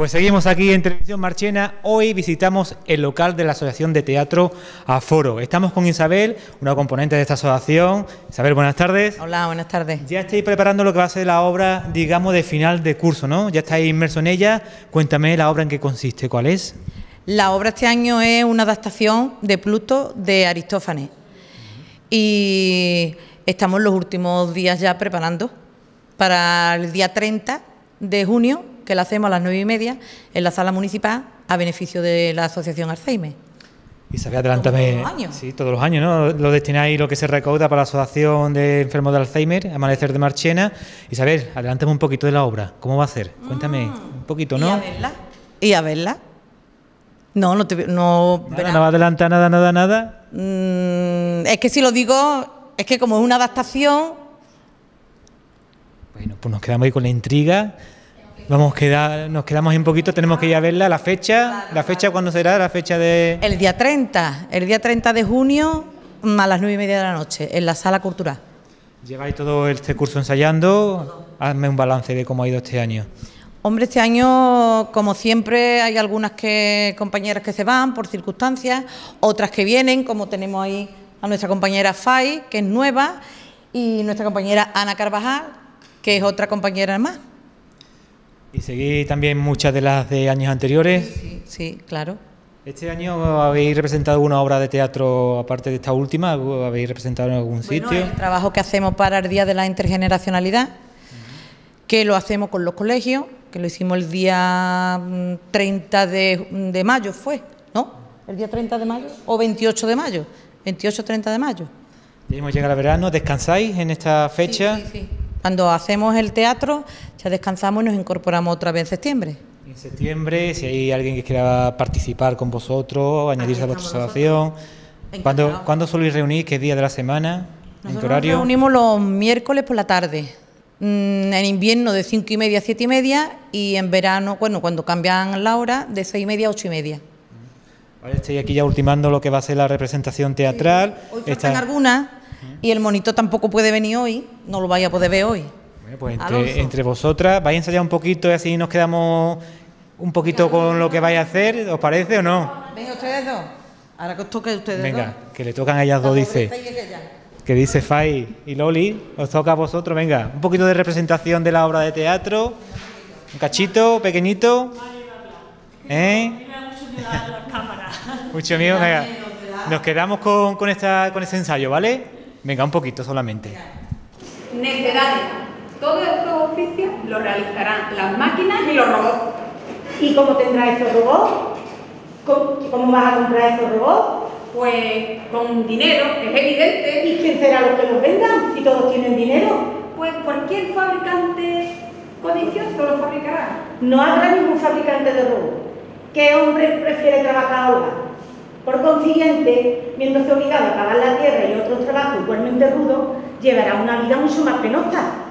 Pues seguimos aquí en Televisión Marchena. Hoy visitamos el local de la Asociación de Teatro Aforo. Estamos con Isabel, una componente de esta asociación. Isabel, buenas tardes. Hola, buenas tardes. Ya estáis preparando lo que va a ser la obra, digamos, de final de curso, ¿no? Ya estáis inmersos en ella. Cuéntame la obra en qué consiste, ¿cuál es? La obra este año es una adaptación de Pluto de Aristófanes. Y estamos los últimos días ya preparando para el día 30 de junio, que la hacemos a las 9:30 en la sala municipal a beneficio de la Asociación Alzheimer. Isabel, adelántame. Todos los años. Sí, todos los años, ¿no? Lo destináis lo que se recauda para la Asociación de Enfermos de Alzheimer, Amanecer de Marchena. Isabel, adelántame un poquito de la obra. ¿Cómo va a ser? Cuéntame un poquito, ¿no? Y a verla. Y a verla. No ¿No va a adelantar nada? Es que si lo digo, es que como es una adaptación. Bueno, pues nos quedamos ahí con la intriga. Nos quedamos ahí un poquito, tenemos que ir a verla. ¿La fecha? ¿La fecha cuándo será? ¿La fecha de...? El día 30 de junio a las 9:30 de la noche, en la sala cultural. ¿Lleváis todo este curso ensayando? Hazme un balance de cómo ha ido este año. Hombre, este año, como siempre, hay algunas compañeras que se van por circunstancias, otras que vienen, como tenemos ahí a nuestra compañera Fay, que es nueva, y nuestra compañera Ana Carvajal, que es otra compañera más. ¿Y seguís también muchas de las de años anteriores? Sí, claro. ¿Este año habéis representado una obra de teatro, aparte de esta última? ¿Habéis representado en algún sitio? El trabajo que hacemos para el Día de la Intergeneracionalidad, que lo hacemos con los colegios, que lo hicimos el día 30 de mayo, ¿fue? ¿No? ¿El día 30 de mayo o 28 de mayo? 28-30 de mayo. Ya hemos llegado al verano, ¿descansáis en esta fecha? Sí. Cuando hacemos el teatro, ya descansamos y nos incorporamos otra vez en septiembre. En septiembre, si hay alguien que quiera participar con vosotros, añadirse a vuestra asociación. ¿Cuándo soléis reunir? ¿Qué día de la semana? ¿En qué horario? Nos reunimos los miércoles por la tarde. En invierno de 5:30 a 7:30 y en verano, bueno, cuando cambian la hora, de 6:30 a 8:30. Vale, estoy aquí ya ultimando lo que va a ser la representación teatral. Sí. Hoy faltan algunas y el monitor tampoco puede venir hoy, no lo vaya a poder ver hoy. Bueno, pues entre vosotras, vais a ensayar un poquito y así nos quedamos un poquito con lo que vais a hacer, ¿os parece o no? Venga, ustedes dos. Ahora que os toque a ustedes dos. Venga, que le tocan a ellas dos, dice. Que dice Fay y Loli, os toca a vosotros, venga, un poquito de representación de la obra de teatro, un cachito, pequeñito, Mucho mío, venga, nos quedamos con ese ensayo, ¿vale? Venga, un poquito solamente. Necedades. Todos estos oficios los realizarán las máquinas y los robots. ¿Y cómo tendrás estos robots? ¿Cómo vas a comprar estos robots? Pues con dinero, es evidente. ¿Y quién será los que los vendan si todos tienen dinero? Pues cualquier fabricante codicioso los fabricará. No habrá ningún fabricante de robots. ¿Qué hombre prefiere trabajar al hogar? Por consiguiente, viéndose obligado a pagar la tierra y otros trabajos igualmente rudos, llevará una vida mucho más penosa.